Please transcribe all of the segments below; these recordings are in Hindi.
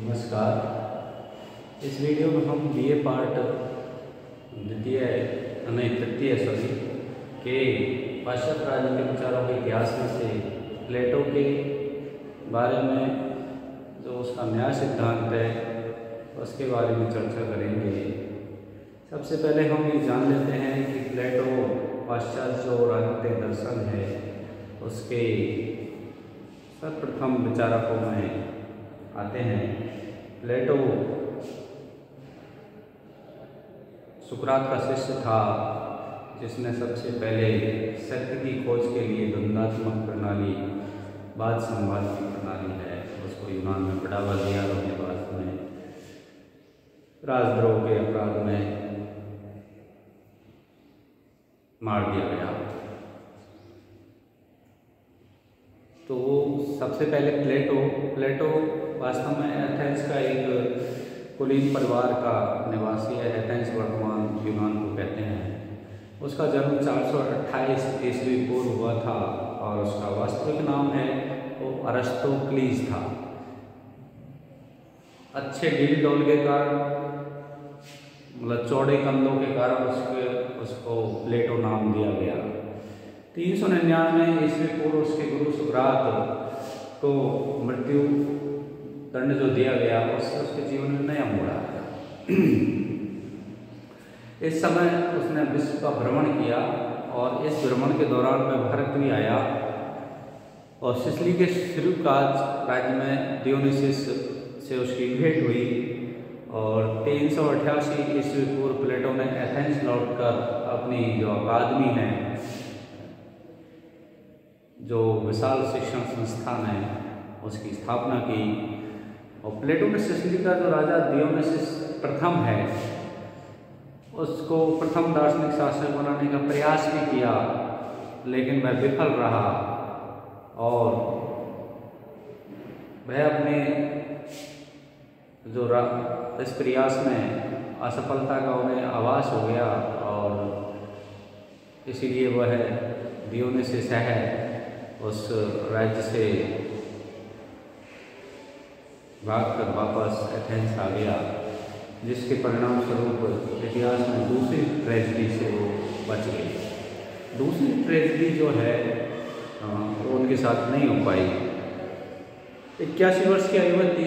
नमस्कार। इस वीडियो में हम बीए पार्ट तृतीय के पाश्चात्य राजनीतिक विचारों के इतिहास में से प्लेटो के बारे में जो उसका न्याय सिद्धांत है उसके बारे में चर्चा करेंगे। सबसे पहले हम ये जान लेते हैं कि प्लेटो पाश्चात्य जो राजनीतिक दर्शन है उसके सर्वप्रथम विचारकों में आते हैं। प्लेटो सुकरात का शिष्य था जिसने सबसे पहले सत्य की खोज के लिए द्वंद्वात्मक प्रणाली वाद संवाद की प्रणाली है उसको यूनान में बढ़ावा दिया और उसके बाद में राजद्रोह के अपराध में मार दिया गया। तो सबसे पहले प्लेटो वास्तव में एथेंस का एक कुलीन परिवार का निवासी है। एथेंस वर्तमान यूनान को कहते हैं। उसका जन्म 428 ईस्वी पूर्व हुआ था और उसका वास्तविक नाम है वो अरिस्टोक्लीस था। अच्छे डील डोल के कारण मतलब चौड़े कंधों के कारण उसको प्लेटो नाम दिया गया। 399 ईस्वी पूर्व उसके गुरु सुकरात को मृत्यु दंड जो दिया गया उससे उसके जीवन में नया मोड़ आया। इस समय उसने विश्व का भ्रमण किया और इस भ्रमण के दौरान में भारत भी आया और सिसिली के सिरकाज राज्य में डियोनिसिस से उसकी भेंट हुई और 388 ईस्वी पूर्व प्लेटो ने एथेंस लौटकर अपनी जो अकादमी है जो विशाल शिक्षण संस्थान है उसकी स्थापना की। और प्लेटो ने सिसिली का जो राजा डियोनिसिस प्रथम है उसको प्रथम दार्शनिक शासक बनाने का प्रयास भी किया लेकिन वह विफल रहा और वह अपने जो इस प्रयास में असफलता का उन्हें आभास हो गया और इसीलिए वह डियोनिसिस है उस राज्य से भागकर वापस एथेंस आ गया, जिसके परिणाम स्वरूप इतिहास में दूसरी ट्रेजेडी से वो बच गए। दूसरी ट्रेजेडी जो है वो उनके साथ नहीं हो पाई। 81 वर्ष की आयु में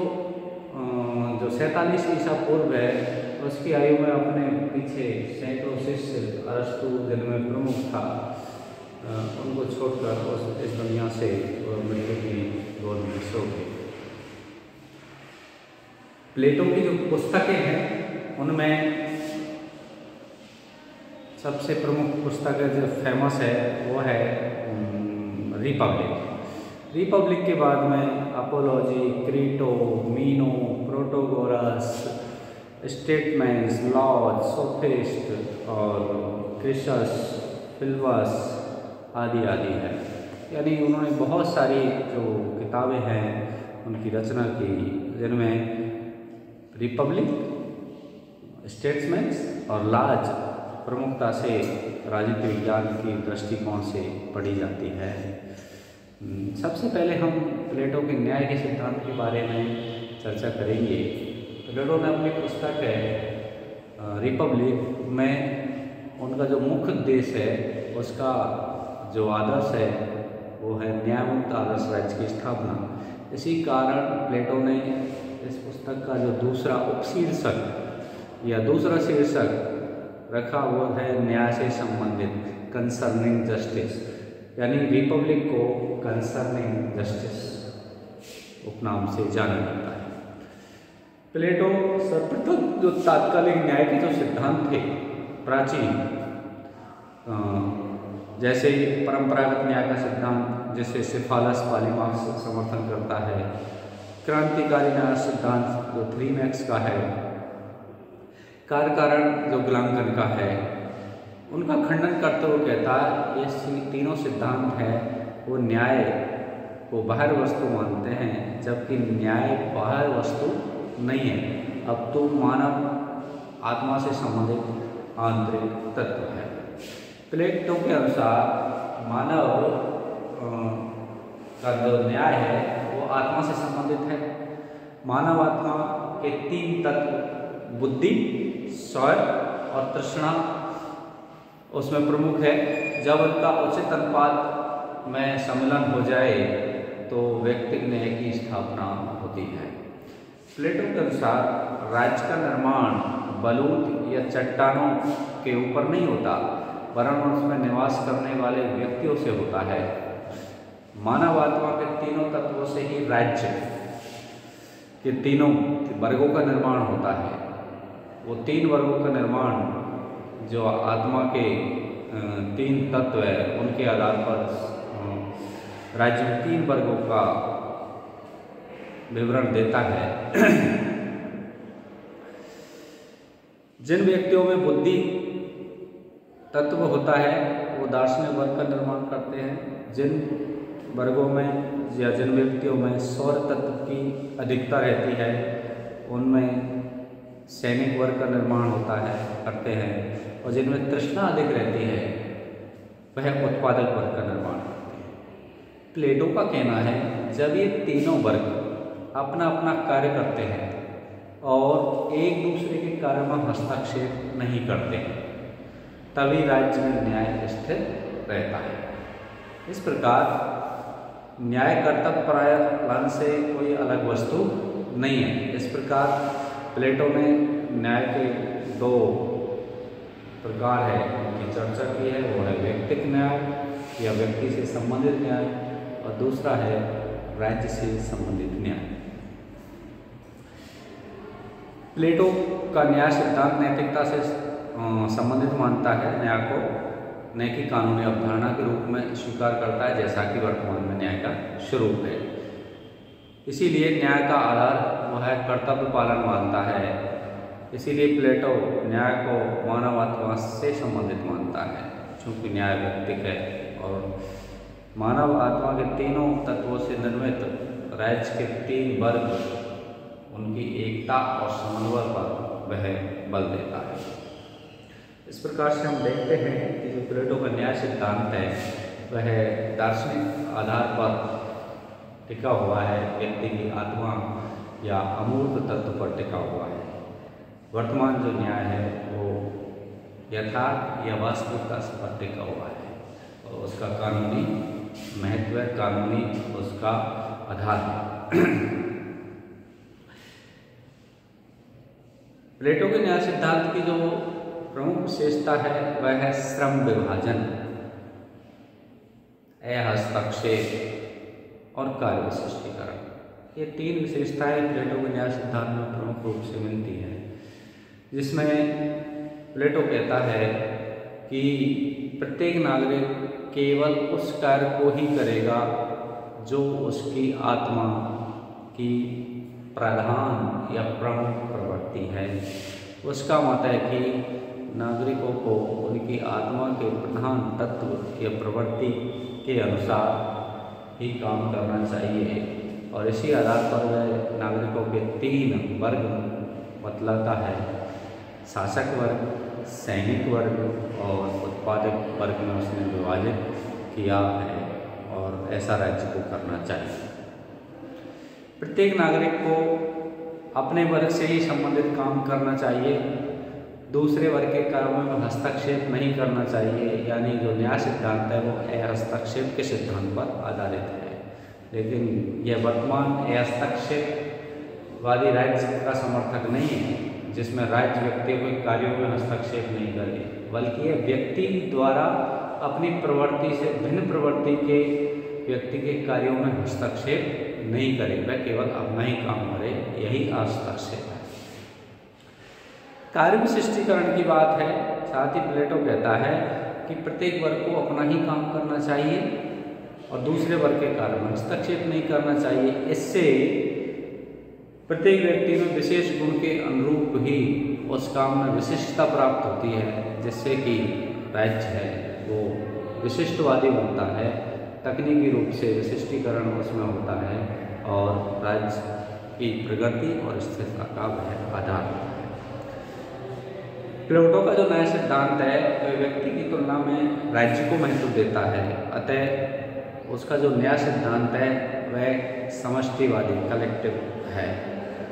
347 ईसा पूर्व है उसकी आयु में अपने पीछे सैकड़ों शिष्य अरस्तु जिनमें प्रमुख था उनको छोड़कर इस दुनिया से मृत्यु की गोद में सो गए। प्लेटो की जो पुस्तकें हैं उनमें सबसे प्रमुख पुस्तक जो फेमस है वो है रिपब्लिक के बाद में Apology, Crito, Meno, Protagoras, statements, Laws, Sophist और क्रिसस, फिल्वस आदि है। यानी उन्होंने बहुत सारी जो किताबें हैं उनकी रचना की जिनमें रिपब्लिक, स्टेट्समैन्स और लॉज प्रमुखता से राजनीतिक विज्ञान की दृष्टिकोण से पढ़ी जाती है। सबसे पहले हम प्लेटो के न्याय के सिद्धांत के बारे में चर्चा करेंगे। प्लेटो ने अपनी पुस्तक है रिपब्लिक में उनका जो मुख्य उद्देश्य है उसका जो आदर्श है वो है न्यायमुक्त आदर्श राज्य की स्थापना। इसी कारण प्लेटो ने इस पुस्तक का जो दूसरा उपशीर्षक या दूसरा शीर्षक रखा वो है न्याय से संबंधित, कंसर्निंग जस्टिस, यानी रिपब्लिक को कंसर्निंग जस्टिस उपनाम से जाना जाता है। प्लेटो सर्वप्रथम जो तात्कालिक न्याय के जो सिद्धांत थे प्राचीन जैसे परंपरागत न्याय का सिद्धांत जिसे सिफालस पॉलीमार्क्स समर्थन करता है, क्रांतिकारी न्याय सिद्धांत जो थ्रीमैक्स का है, कार्यकारण जो गुलांकन का है, उनका खंडन करते हुए कहता है ये तीनों सिद्धांत है वो न्याय को बाहर वस्तु मानते हैं जबकि न्याय बाहर वस्तु नहीं है, अब तो मानव आत्मा से संबंधित आंतरिक तत्व है। प्लेटो के अनुसार मानव का जो न्याय है वो आत्मा से संबंधित है। मानवात्मा के तीन तत्व बुद्धि, स्वर और तृष्णा उसमें प्रमुख है। जब उनका उचित अनुपात में सम्मिलन हो जाए तो व्यक्तिक न्याय की स्थापना होती है। प्लेटो के अनुसार राज्य का निर्माण बलूत या चट्टानों के ऊपर नहीं होता, वरन उसमें निवास करने वाले व्यक्तियों से होता है। मानवात्मा के तीनों तत्वों से ही राज्य के तीनों वर्गों का निर्माण होता है। वो तीन वर्गों का निर्माण जो आत्मा के तीन तत्व है उनके आधार पर राज्य में तीन वर्गों का विवरण देता है। जिन व्यक्तियों में बुद्धि तत्व होता है वो दार्शनिक वर्ग का निर्माण करते हैं। जिन वर्गों में या जिन व्यक्तियों में सौर तत्व की अधिकता रहती है उनमें सैनिक वर्ग का निर्माण होता है करते हैं, और जिनमें तृष्णा अधिक रहती है वह उत्पादक वर्ग का निर्माण करते हैं। प्लेटो का कहना है जब ये तीनों वर्ग अपना अपना कार्य करते हैं और एक दूसरे के कार्य में हस्तक्षेप नहीं करते हैं तभी राज्य में न्याय स्थिर रहता है। इस प्रकार न्याय कर्तव्यपरायण से कोई अलग वस्तु नहीं है। इस प्रकार प्लेटो ने न्याय के दो प्रकार है उनकी चर्चा की है, वो है व्यक्तिक न्याय या व्यक्ति से संबंधित न्याय, और दूसरा है राज्य से संबंधित न्याय। प्लेटो का न्याय सिद्धांत नैतिकता से संबंधित मानता है, न्याय को नैतिक कानूनी अवधारणा के रूप में स्वीकार करता है, जैसा कि वर्तमान में न्याय का स्वरूप है। इसीलिए न्याय का आधार वह है कर्तव्य पालन मानता है। इसीलिए प्लेटो न्याय को मानवात्मा से संबंधित मानता है, चूँकि न्याय व्यक्तिक है और मानव आत्मा के तीनों तत्वों से निर्मित राज्य के तीन वर्ग उनकी एकता और समन्वय पर वह बल देता है। इस प्रकार से हम देखते हैं कि जो प्लेटो का न्याय सिद्धांत है वह दार्शनिक आधार पर टिका हुआ है, व्यक्ति की आत्मा या अमूर्त तत्व पर टिका हुआ है। वर्तमान जो न्याय है वो यथार्थ या वास्तविकता पर टिका हुआ है और उसका कानूनी महत्व, कानूनी उसका आधार है। प्लेटो के न्याय सिद्धांत की जो प्रमुख विशेषता है वह है श्रम विभाजन, हस्तक्षेप और कार्य विशिष्टीकरण। ये तीन विशेषताएं प्लेटो के न्याय सिद्धांत में प्रमुख रूप से मिलती हैं, जिसमें प्लेटो कहता है कि प्रत्येक नागरिक केवल उस कार्य को ही करेगा जो उसकी आत्मा की प्रधान या प्रमुख प्रवृत्ति है। उसका मत है कि नागरिकों को उनकी आत्मा के प्रधान तत्व या प्रवृत्ति के अनुसार ही काम करना चाहिए, और इसी आधार पर वह नागरिकों के तीन वर्ग बतलाता है, शासक वर्ग, सैनिक वर्ग और उत्पादक वर्ग में उसने विभाजित किया है, और ऐसा राज्य को करना चाहिए। प्रत्येक नागरिक को अपने वर्ग से ही संबंधित काम करना चाहिए, दूसरे वर्ग के कार्यों में हस्तक्षेप नहीं करना चाहिए। यानी जो न्याय सिद्धांत है वो हस्तक्षेप के सिद्धांत पर आधारित है, लेकिन यह वर्तमान हस्तक्षेपवादी राज्य का समर्थक नहीं है, जिसमें राज्य व्यक्तियों के कार्यों में हस्तक्षेप नहीं करे, बल्कि यह व्यक्ति द्वारा अपनी प्रवृत्ति से भिन्न प्रवृत्ति के व्यक्ति के कार्यों में हस्तक्षेप नहीं करे, वह केवल अपना ही काम करे, यही हस्तक्षेप है। कार्य विशिष्टीकरण की बात है, साथ ही प्लेटो कहता है कि प्रत्येक वर्ग को अपना ही काम करना चाहिए और दूसरे वर्ग के कार्य में हस्तक्षेप नहीं करना चाहिए। इससे प्रत्येक व्यक्ति में विशेष गुण के अनुरूप ही उस काम में विशिष्टता प्राप्त होती है, जिससे कि राज्य है वो विशिष्टवादी बनता है, तकनीकी रूप से विशिष्टीकरण उसमें होता है और राज्य की प्रगति और स्थिरता का वह आधार होता है। प्लेटो का जो न्याय सिद्धांत है वह व्यक्ति की तुलना में राज्य को महत्व देता है, अतः उसका जो न्याय सिद्धांत है वह समष्टिवादी कलेक्टिव है।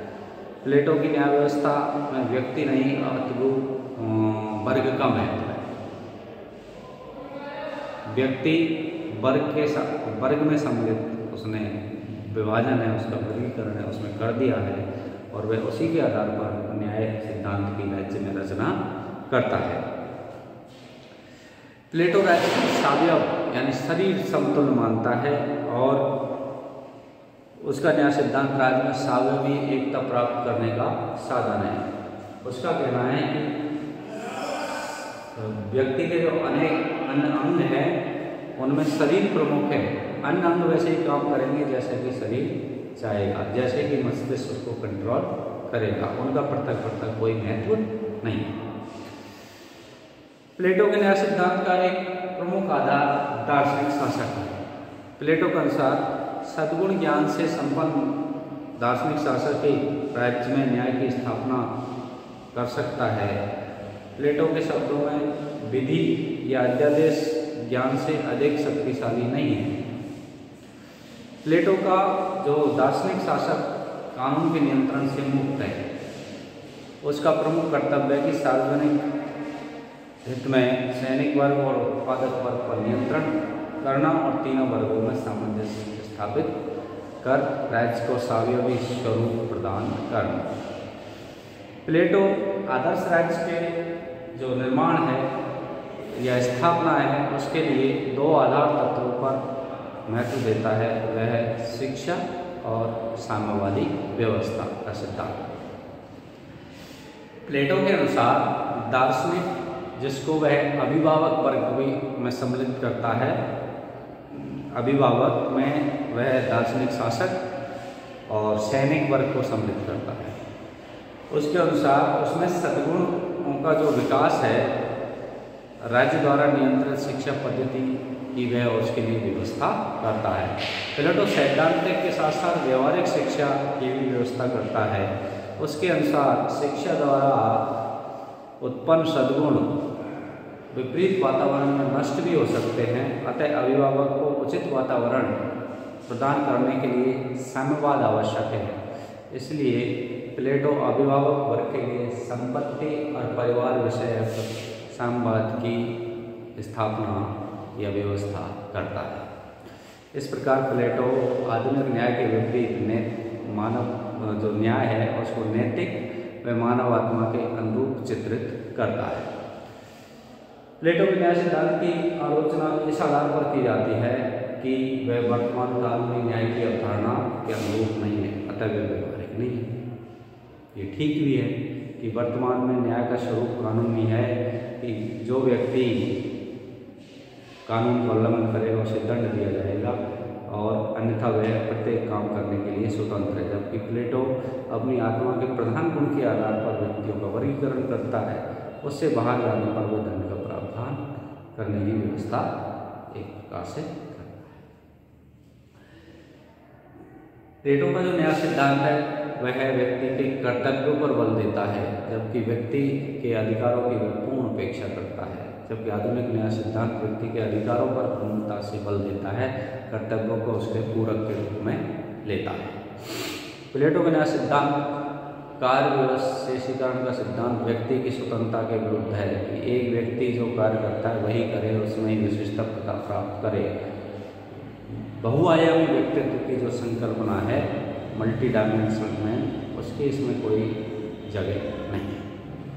प्लेटो की न्याय व्यवस्था में व्यक्ति नहीं अपितु वर्ग का महत्व है। व्यक्ति वर्ग में सम्मिलित उसने विभाजन है, उसका वर्गीकरण है, उसमें कर दिया है और वह उसी के आधार पर न्याय सिद्धांत की राज्य में रचना करता है। प्लेटो राज्य को सावयव यानी शरीर समतुल्य मानता है और उसका न्याय सिद्धांत राज्य में सावयवी एकता प्राप्त करने का साधन है। उसका कहना है कि व्यक्ति के जो अनेक अन्य अंग हैं उनमें शरीर प्रमुख है। अन्य अंग वैसे ही काम करेंगे जैसे कि शरीर चाहेगा, जैसे कि मस्तिष्क उसको कंट्रोल करेगा, उनका पृथक कोई महत्व नहीं। प्लेटो के न्याय सिद्धांत का एक प्रमुख आधार दार्शनिक शासक है। प्लेटो के अनुसार सद्गुण ज्ञान से संपन्न दार्शनिक शासक ही राज्य में न्याय की स्थापना कर सकता है। प्लेटो के शब्दों में विधि या अध्यादेश ज्ञान से अधिक शक्तिशाली नहीं है। प्लेटो का जो दार्शनिक शासक कानून के नियंत्रण से मुक्त है। उसका प्रमुख कर्तव्य है कि सार्वजनिक हित में सैनिक वर्ग और उत्पादक वर्ग पर नियंत्रण करना और तीनों वर्गों में सामंजस्य स्थापित कर राज्य को सावयवी स्वरूप प्रदान करना। प्लेटो आदर्श राज्य के जो निर्माण है या स्थापना है उसके लिए दो आधार तत्वों पर महत्व देता है, वह है शिक्षा और साम्यवादी व्यवस्था का सिद्धांत। प्लेटो के अनुसार दार्शनिक जिसको वह अभिभावक वर्ग भी में सम्मिलित करता है, अभिभावक में वह दार्शनिक शासक और सैनिक वर्ग को सम्मिलित करता है। उसके अनुसार उसमें सद्गुणों का जो विकास है राज्य द्वारा नियंत्रित शिक्षा पद्धति की वह उसके लिए व्यवस्था करता है। प्लेटो सैद्धांतिक के साथ साथ व्यवहारिक शिक्षा की भी व्यवस्था करता है। उसके अनुसार शिक्षा द्वारा उत्पन्न सद्गुण विपरीत वातावरण में नष्ट भी हो सकते हैं, अतः अभिभावक को उचित वातावरण प्रदान करने के लिए साम्यवाद आवश्यक है। इसलिए प्लेटो अभिभावक वर्ग के लिए संपत्ति और परिवार विषयक साम्यवाद की स्थापना या व्यवस्था करता है। इस प्रकार प्लेटो आधुनिक न्याय के विपरीत मानव जो न्याय है उसको नैतिक व मानव आत्मा के अनुरूप चित्रित करता है। प्लेटो के न्याय सिद्धांत की आलोचना इस आधार पर की जाती है कि वह वर्तमान काल में न्याय की अवधारणा के अनुरूप नहीं है, अतः वह व्यवहारिक नहीं है। ये ठीक भी है कि वर्तमान में न्याय का स्वरूप कानूनी है कि जो व्यक्ति कानून का उल्लंघन करेगा उसे दंड दिया जाएगा और अन्यथा वह प्रत्येक काम करने के लिए स्वतंत्र है। जबकि प्लेटो अपनी आत्मा के प्रधान गुण के आधार पर व्यक्तियों का वर्गीकरण करता है, उससे बाहर जाने पर वह दंड का प्रावधान करने की व्यवस्था एक प्रकार से करता है। प्लेटो का जो न्याय सिद्धांत है वह व्यक्ति के कर्तव्यों पर बल देता है, जबकि व्यक्ति के अधिकारों की वह पूर्ण उपेक्षा करता है। जबकि आधुनिक न्याय सिद्धांत व्यक्ति के अधिकारों पर पूर्णता से बल देता है, कर्तव्यों को उसके पूरक के रूप में लेता है। प्लेटो का न्याय सिद्धांत कार्य विशेषीकरण का सिद्धांत व्यक्ति की स्वतंत्रता के विरुद्ध है कि एक व्यक्ति जो कार्य करता है वही करे, उसमें ही विशिष्टता प्राप्त करे। बहुआयामी व्यक्तित्व की जो संकल्पना है मल्टी डायमेंशनल में, उसकी इसमें कोई जगह नहीं है।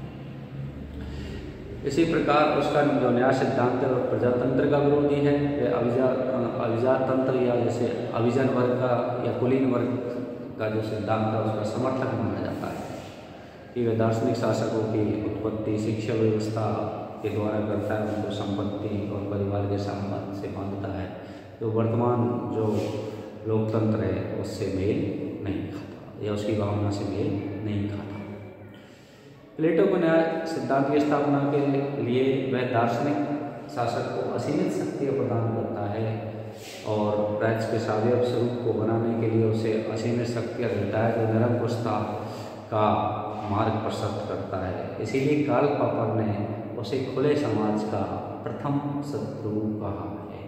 इसी प्रकार उसका जो न्याय सिद्धांत है वह प्रजातंत्र का विरोधी है। वह अभिजात तंत्र या जैसे अभिजन वर्ग का या कुलीन वर्ग का जो सिद्धांत है उसका समर्थक माना जाता है कि वह दार्शनिक शासकों की उत्पत्ति शिक्षा व्यवस्था के द्वारा करता है, उनको संपत्ति और परिवार के संबंध से बांधता है, जो वर्तमान जो लोकतंत्र है उससे मेल नहीं खाता या उसकी भावना से मेल नहीं खाता। प्लेटो को न्याय सिद्धांत की स्थापना के लिए वह दार्शनिक शासक को असीमित शक्तियाँ प्रदान करता है और राज्य के सावयव स्वरूप को बनाने के लिए उसे असीमित शक्तियाँ देता है, जो निरंकुशता का मार्ग प्रशस्त करता है। इसीलिए कार्ल पॉपर ने उसे खुले समाज का प्रथम शत्रु कहा है।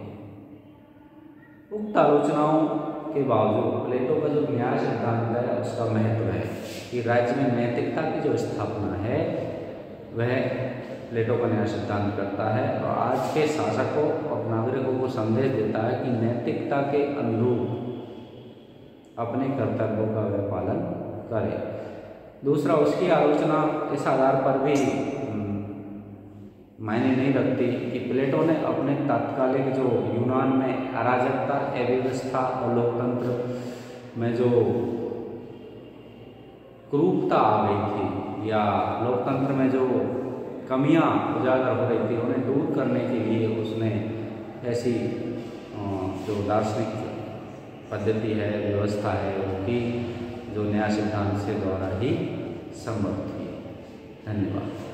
उक्त आलोचनाओं के बावजूद प्लेटो का जो न्याय सिद्धांत है उसका महत्व है। कि राज्य में नैतिकता की जो स्थापना है वह प्लेटो का न्याय सिद्धांत करता है और आज के शासकों और नागरिकों को संदेश देता है कि नैतिकता के अनुरूप अपने कर्तव्यों का वह पालन करे। दूसरा, उसकी आलोचना इस आधार पर भी मायने नहीं रखती कि प्लेटो ने अपने तात्कालिक जो यूनान में अराजकता, अव्यवस्था और लोकतंत्र में जो कुरूपता आ गई थी या लोकतंत्र में जो कमियां उजागर हो रही थी उन्हें दूर करने के लिए उसने ऐसी जो दार्शनिक पद्धति है, व्यवस्था है, उसकी जो न्याय सिद्धांत से द्वारा ही संभव थी। धन्यवाद।